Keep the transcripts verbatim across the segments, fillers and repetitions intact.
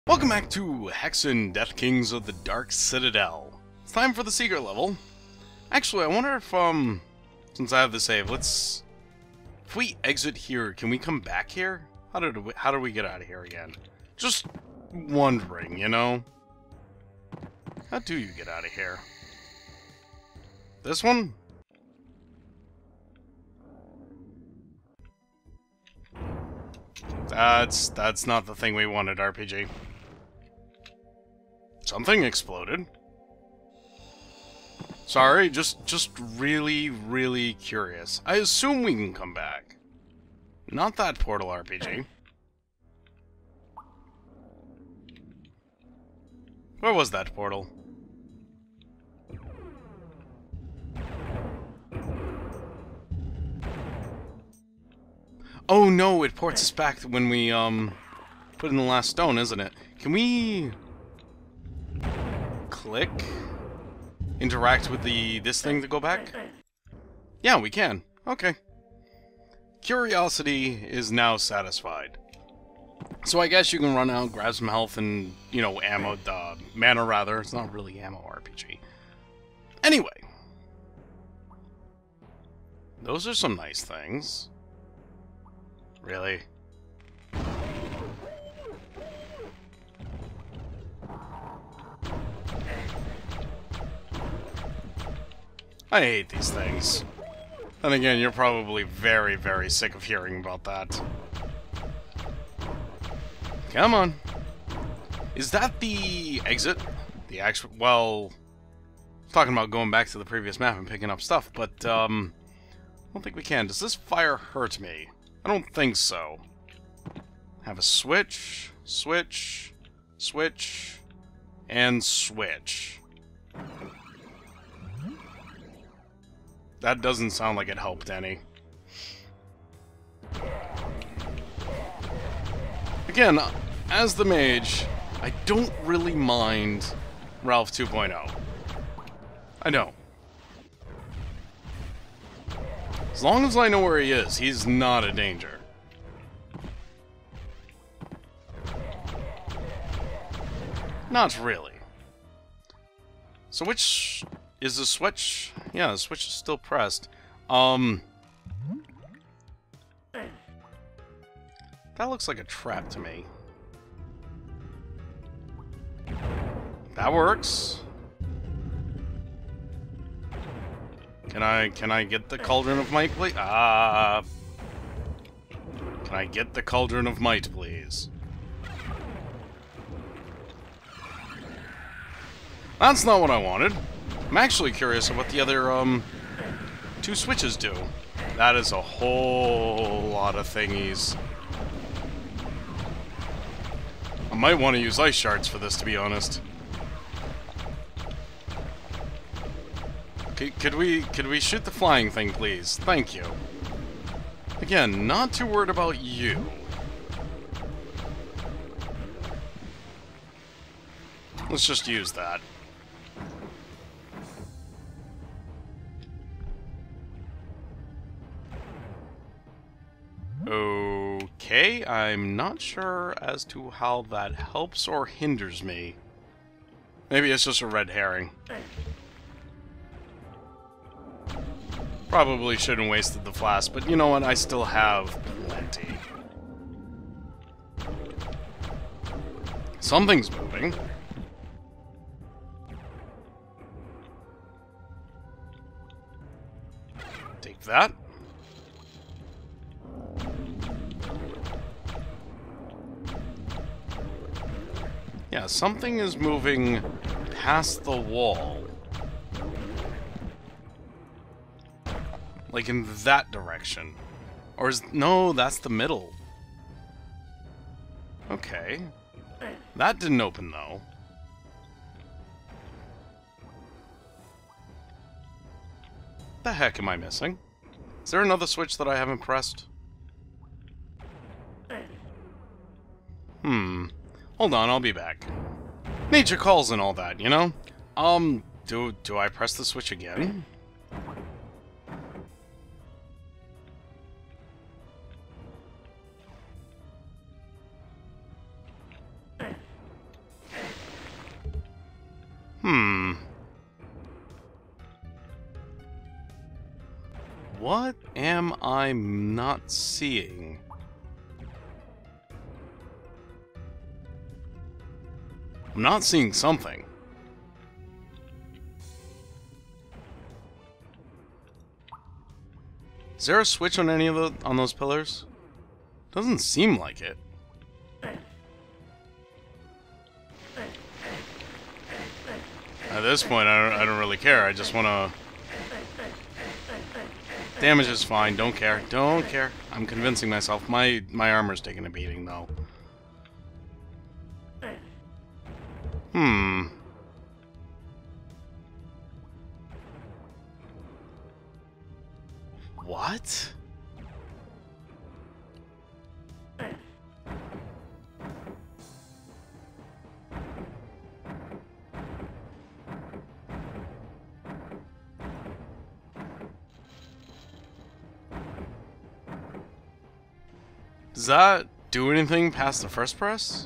Welcome back to Hexen, Deathkings of the Dark Citadel. It's time for the secret level. Actually, I wonder if, um, since I have the save, let's... If we exit here, can we come back here? How did we, how do we get out of here again? Just wondering, you know? How do you get out of here? This one? That's, that's not the thing we wanted, R P G. Something exploded. Sorry, just just really, really curious. I assume we can come back. Not that portal, R P G. Where was that portal? Oh no, it ports us back when we um put in the last stone, isn't it? Can we click? Interact with the this thing to go back? Yeah, we can. Okay. Curiosity is now satisfied. So I guess you can run out, grab some health and, you know, ammo, uh, mana rather. It's not really ammo R P G. Anyway. Those are some nice things. Really? I hate these things. And again, you're probably very, very sick of hearing about that. Come on. Is that the exit? The actual... Well... Talking about going back to the previous map and picking up stuff, but, um... I don't think we can. Does this fire hurt me? I don't think so. Have a switch, switch, switch, and switch. That doesn't sound like it helped any. Again, as the mage, I don't really mind Ralph two point oh. I don't. As long as I know where he is, he's not a danger. Not really. So which... Is the switch... Yeah, the switch is still pressed. Um... That looks like a trap to me. That works. Can I... Can I get the Cauldron of Might, please? Ah... Can I get the Cauldron of Might, please? That's not what I wanted. I'm actually curious of what the other, um, two switches do. That is a whole lot of thingies. I might want to use ice shards for this, to be honest. Okay, could we, could we shoot the flying thing, please? Thank you. Again, not too worried about you. Let's just use that. Okay, I'm not sure as to how that helps or hinders me. Maybe it's just a red herring. Probably shouldn't have wasted the flask, but you know what? I still have plenty. Something's moving. Take that. Yeah, something is moving past the wall. Like in that direction. Or is... No, that's the middle. Okay. That didn't open, though. The heck am I missing? Is there another switch that I haven't pressed? Hmm. Hold on, I'll be back. Nature calls and all that, you know? Um, do, do I press the switch again? Hmm. What am I not seeing? I'm not seeing something. Is there a switch on any of the on those pillars? Doesn't seem like it. At this point, I don't, I don't really care. I just want to... Damage is fine. Don't care. Don't care. I'm convincing myself. My my armor's taking a beating, though. Hmm. What? Does that do anything past the first press?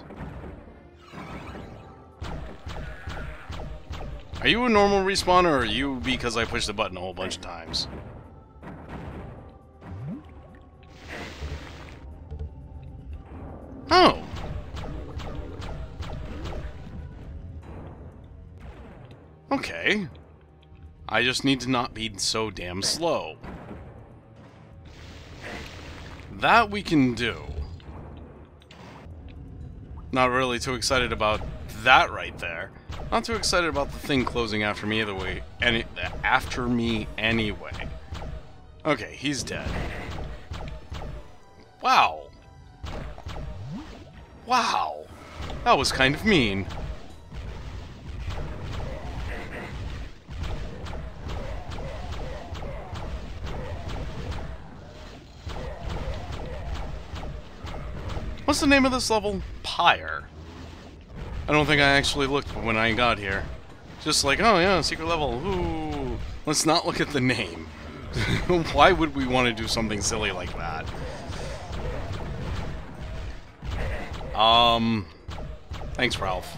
Are you a normal respawner, or are you because I pushed the button a whole bunch of times? Oh! Okay. I just need to not be so damn slow. That we can do. Not really too excited about that right there. Not too excited about the thing closing after me either way. Any after me anyway. Okay, he's dead. Wow. Wow. That was kind of mean. What's the name of this level? Pyre. I don't think I actually looked when I got here. Just like, oh yeah, secret level. Ooh. Let's not look at the name. Why would we want to do something silly like that? Um... Thanks, Ralph.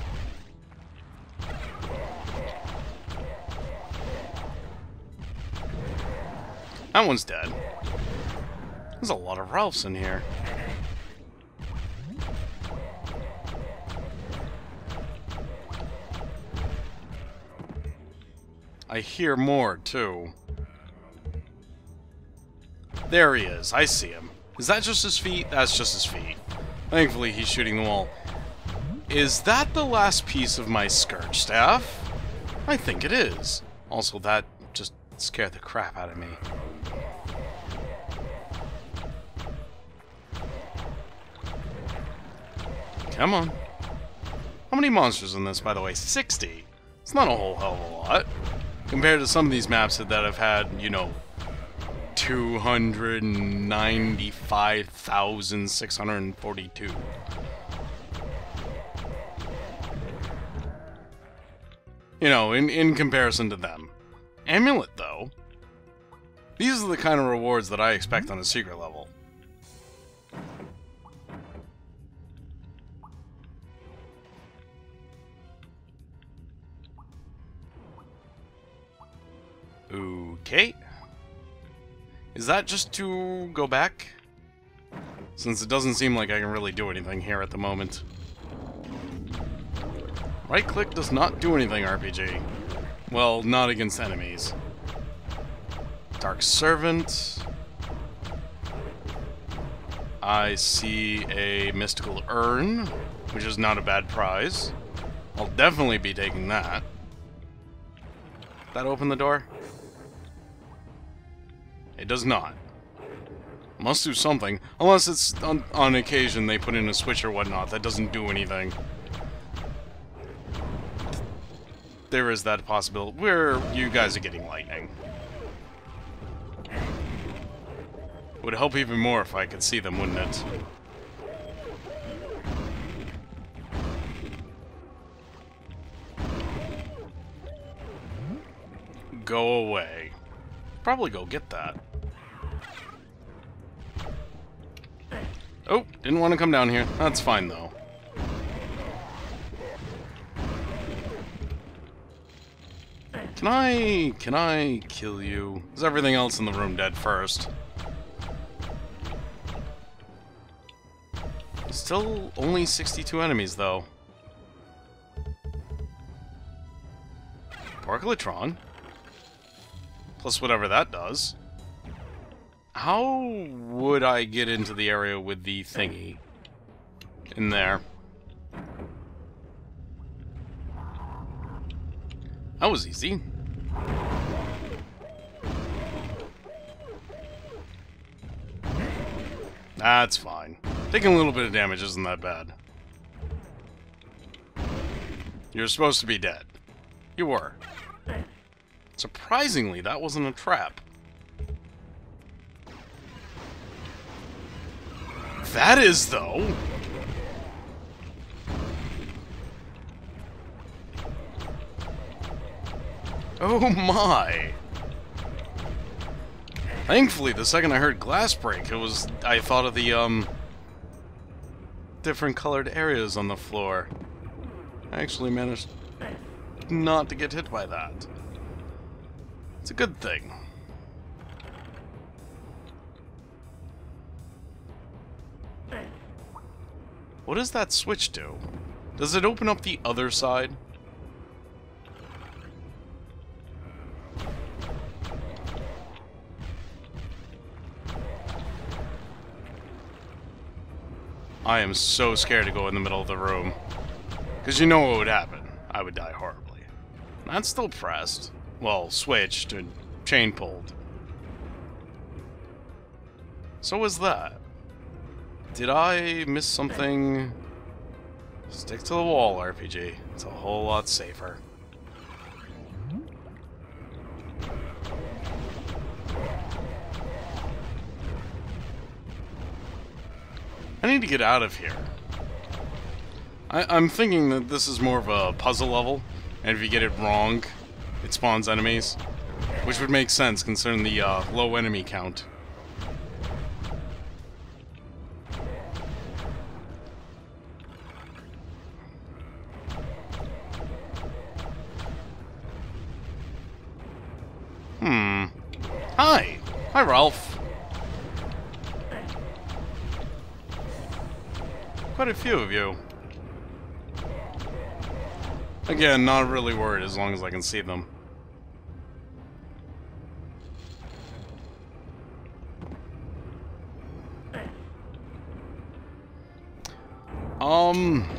That one's dead. There's a lot of Ralphs in here. I hear more, too. There he is. I see him. Is that just his feet? That's just his feet. Thankfully, he's shooting the wall. Is that the last piece of my Scourge Staff? I think it is. Also, that just scared the crap out of me. Come on. How many monsters in this, by the way? sixty. It's not a whole hell of a lot. Compared to some of these maps that have had, you know, two hundred ninety-five thousand six hundred forty-two. You know, in, in comparison to them. Amulet, though. These are the kind of rewards that I expect on a secret level. Okay. Is that just to go back? Since it doesn't seem like I can really do anything here at the moment. Right-click does not do anything, R P G. Well, not against enemies. Dark Servant. I see a mystical urn, which is not a bad prize. I'll definitely be taking that. That open the door? It does not. Must do something. Unless it's on, on occasion they put in a switch or whatnot that doesn't do anything. There is that possibility. Where you guys are getting lightning. Would help even more if I could see them, wouldn't it? Go away. Probably go get that. Oh, didn't want to come down here. That's fine, though. Can I... can I kill you? Is everything else in the room dead first? Still only sixty-two enemies, though. Porcalitron. Plus whatever that does. How would I get into the area with the thingy? In there. That was easy. That's fine. Taking a little bit of damage isn't that bad. You're supposed to be dead. You were. Surprisingly, that wasn't a trap. That is, though. Oh my! Thankfully, the second I heard glass break, it was... I thought of the, um... different colored areas on the floor. I actually managed not to get hit by that. It's a good thing. What does that switch do? Does it open up the other side? I am so scared to go in the middle of the room. Because you know what would happen. I would die horribly. That's still pressed. Well, switched and chain pulled. So was that. Did I miss something? Stick to the wall, R P G. It's a whole lot safer. I need to get out of here. I, I'm thinking that this is more of a puzzle level, and if you get it wrong, it spawns enemies, which would make sense considering the uh, low enemy count. Hmm. Hi! Hi, Ralph. Quite a few of you. Again, not really worried as long as I can see them. Um...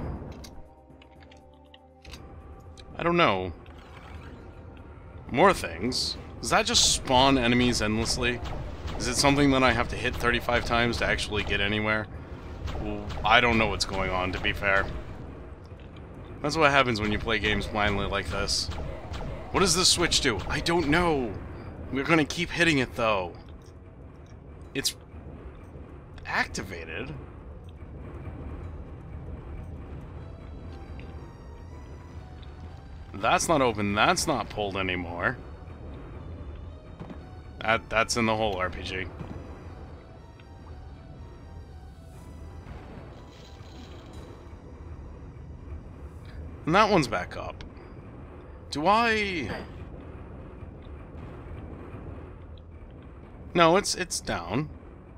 I don't know. More things. Does that just spawn enemies endlessly? Is it something that I have to hit thirty-five times to actually get anywhere? Well, I don't know what's going on, to be fair. That's what happens when you play games blindly like this. What does this switch do? I don't know. We're gonna keep hitting it, though. It's activated. That's not open. That's not pulled anymore. That that's in the whole R P G. And that one's back up. Do I... No, it's it's down.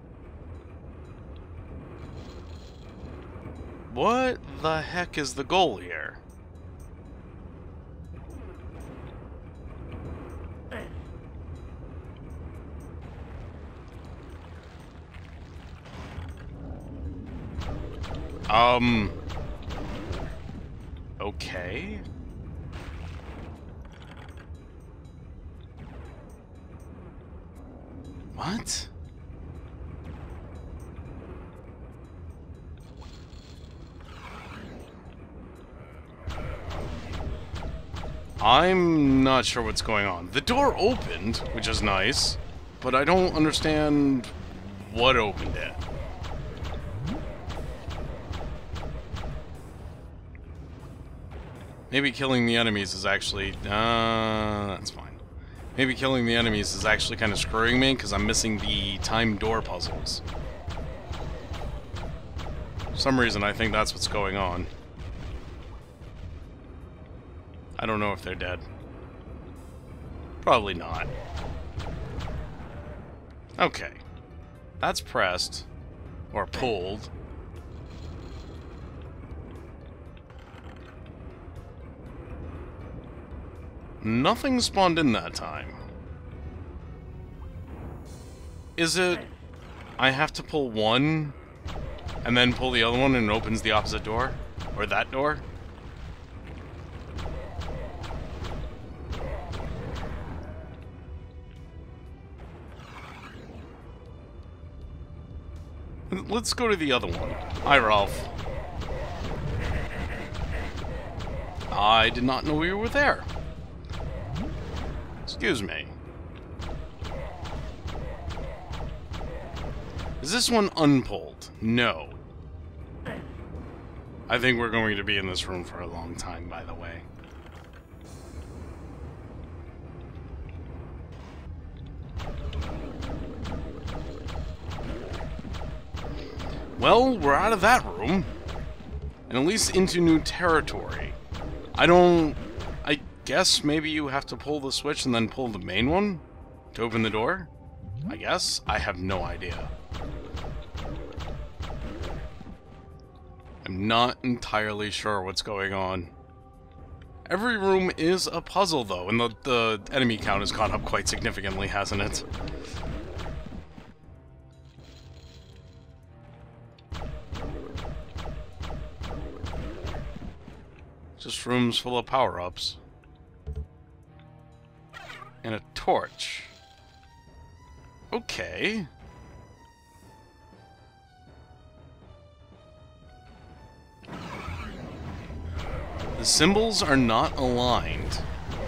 What the heck is the goal here? Um... Okay. What? I'm not sure what's going on. The door opened, which is nice, but I don't understand what opened it. Maybe killing the enemies is actually... Uh, that's fine. Maybe killing the enemies is actually kind of screwing me, because I'm missing the timed door puzzles. For some reason, I think that's what's going on. I don't know if they're dead. Probably not. Okay. That's pressed. Or pulled. Nothing spawned in that time. Is it... I have to pull one, and then pull the other one and it opens the opposite door? Or that door? Let's go to the other one. Hi, Ralph. I did not know you were there. Excuse me. Is this one unpulled? No. I think we're going to be in this room for a long time, by the way. Well, we're out of that room. And at least into new territory. I don't... I guess maybe you have to pull the switch and then pull the main one to open the door? I guess? I have no idea. I'm not entirely sure what's going on. Every room is a puzzle, though, and the, the enemy count has gone up quite significantly, hasn't it? Just rooms full of power-ups. And a torch. Okay. The symbols are not aligned.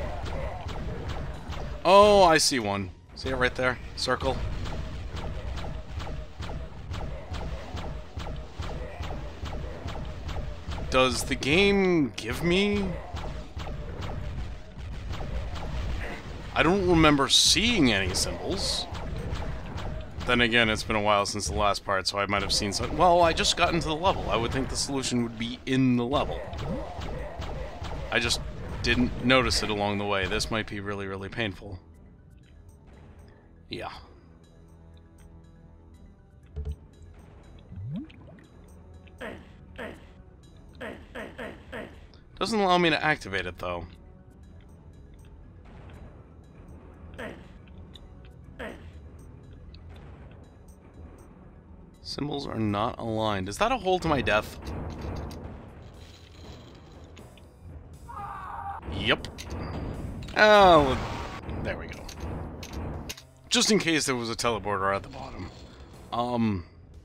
Oh, I see one. See it right there? Circle. Does the game give me... I don't remember seeing any symbols. Then again, it's been a while since the last part, so I might have seen some... Well, I just got into the level. I would think the solution would be in the level. I just didn't notice it along the way. This might be really, really painful. Yeah. Doesn't allow me to activate it, though. Symbols are not aligned. Is that a hole to my death? Yep. Oh, there we go. Just in case there was a teleporter at the bottom. Um...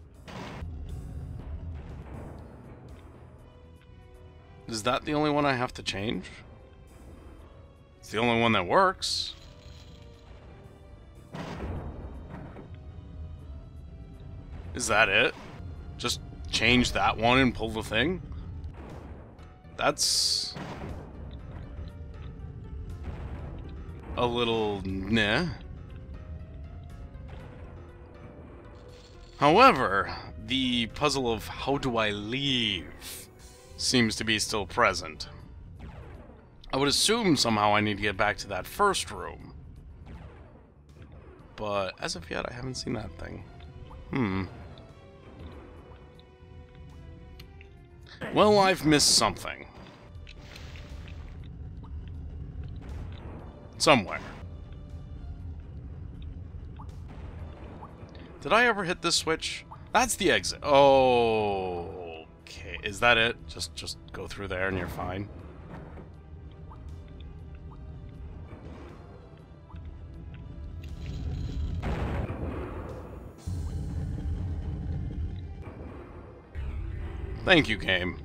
Is that the only one I have to change? It's the only one that works. Is that it? Just change that one and pull the thing? That's... a little... nah. However, the puzzle of how do I leave seems to be still present. I would assume somehow I need to get back to that first room. But as of yet, I haven't seen that thing. Hmm. Well, I've missed something. Somewhere. Did I ever hit this switch? That's the exit. Oh, okay. Is that it? Just, just go through there and you're fine. Thank you, game.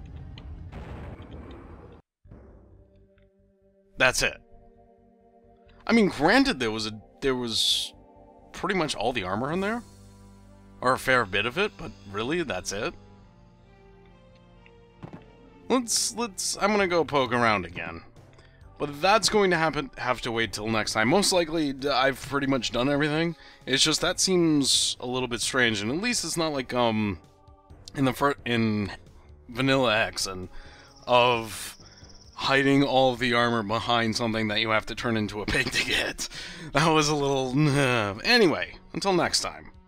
That's it. I mean, granted, there was a there was pretty much all the armor in there, or a fair bit of it, but really, that's it. Let's let's. I'm gonna go poke around again, but that's going to happen. Have to wait till next time. Most likely, I've pretty much done everything. It's just that seems a little bit strange, and at least it's not like um in the fir in vanilla Hexen of hiding all of the armor behind something that you have to turn into a pig to get. That was a little... Anyway, until next time.